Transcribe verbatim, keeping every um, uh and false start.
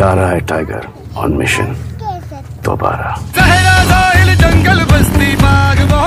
जा रहा है टाइगर ऑन मिशन दोबारा। जंगल बस्ती बाग